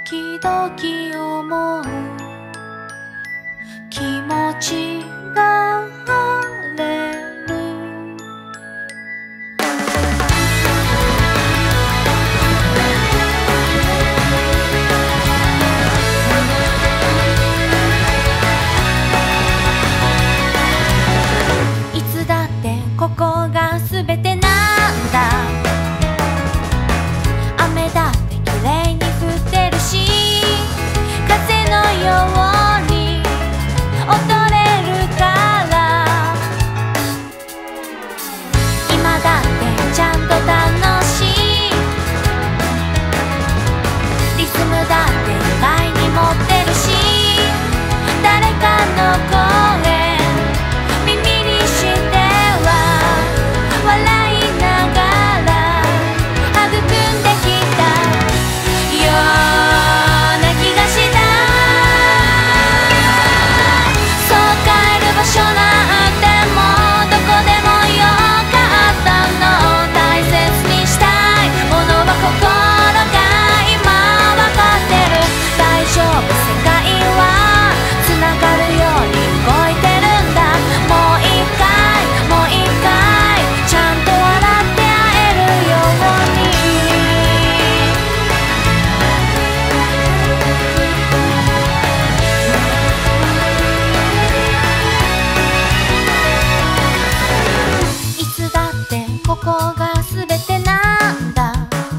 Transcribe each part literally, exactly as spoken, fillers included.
時々思う気持ちが晴れる。いつだってここが全てなんだ。雨だって綺麗に降ってるし、風のように踊れるから、今だってちゃんと楽しい。リズムだって意外に持ってるし、誰かの声耳にしては笑いながら育んできたような気がした。そう帰る場所なんてもうどこでもよかったの。大切にしたいものは心が今わかってる。大丈夫、世界はつながるように動いてるんだ。もう一回もう一回ちゃんと笑って会えるように。いつだってここが全てなんだ。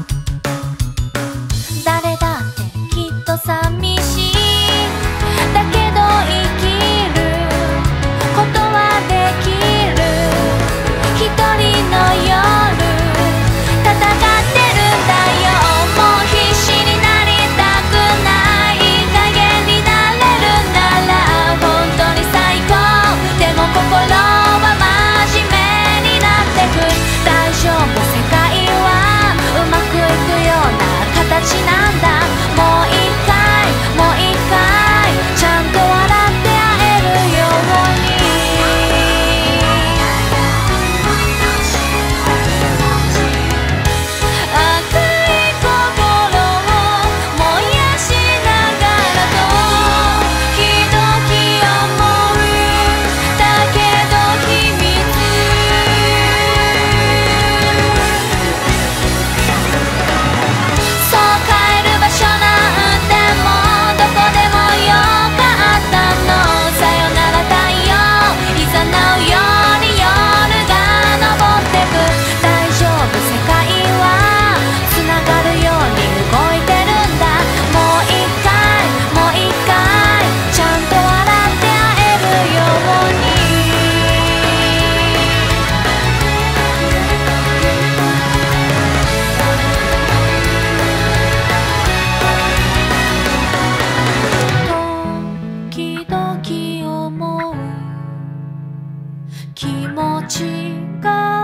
誰だってきっと寂しい。だけど生きることはできる。一人の夜戦ってるんだよ。もう必死になりたくない。いい加減になれるなら本当に最高。でも心は真面目になってく。大丈夫、世界はうまくいくような形なんだ。もう一回もう一回ちゃんと笑って会えるように。赤い心を燃やしながらと時々思う。だけど秘密、そう帰る場所なんてもうどこでもよかったの。さよなら太陽いざなうように夜が昇ってく。大丈夫、世界はつながるように動いてるんだ。もう一回もう一回ちゃんと笑って会えるように。時々思う気持ちが